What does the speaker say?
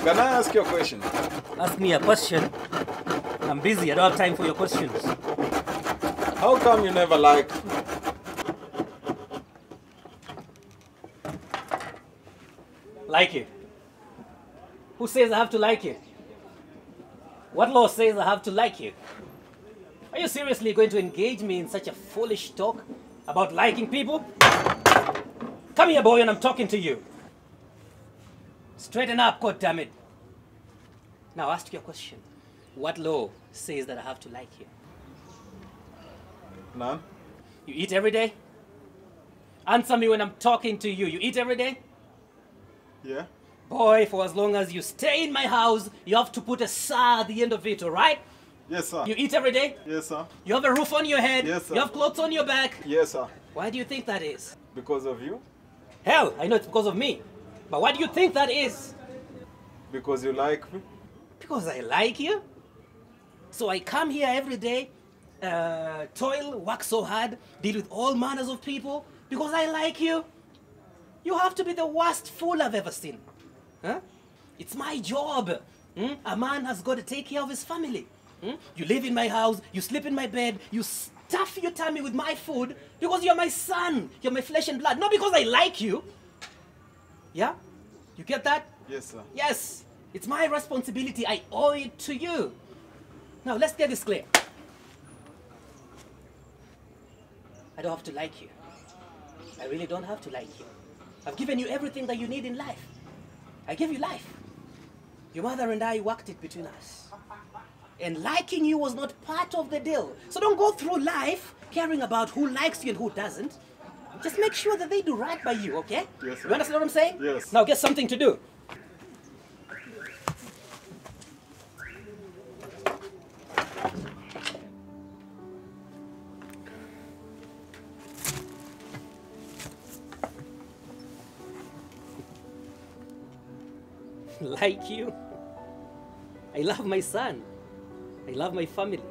Can I ask you a question? Ask me a question. I'm busy. I don't have time for your questions. How come you never liked me? Like you? Who says I have to like you? What law says I have to like you? Are you seriously going to engage me in such a foolish talk about liking people? Come here, boy, and I'm talking to you. Straighten up, goddammit. Now ask your question. What law says that I have to like you? None. You eat every day? Answer me when I'm talking to you. You eat every day? Yeah? Boy, for as long as you stay in my house, you have to put a "sir" at the end of it, all right? Yes, sir. You eat every day? Yes, sir. You have a roof on your head? Yes, sir. You have clothes on your back? Yes, sir. Why do you think that is? Because of you? Hell, I know it's because of me. But why do you think that is? Because you like me? Because I like you. So I come here every day, toil, work so hard, deal with all manners of people, because I like you. You have to be the worst fool I've ever seen. Huh? It's my job. A man has got to take care of his family. You live in my house, you sleep in my bed, you stuff your tummy with my food because you're my son, you're my flesh and blood, not because I like you. Yeah? You get that? Yes, sir. Yes. It's my responsibility. I owe it to you. Now, let's get this clear. I don't have to like you. I really don't have to like you. I've given you everything that you need in life. I gave you life. Your mother and I worked it between us. And liking you was not part of the deal. So don't go through life caring about who likes you and who doesn't. Just make sure that they do right by you, okay? Yes, sir. You understand what I'm saying? Yes. Now get something to do. Like you? I love my son. I love my family.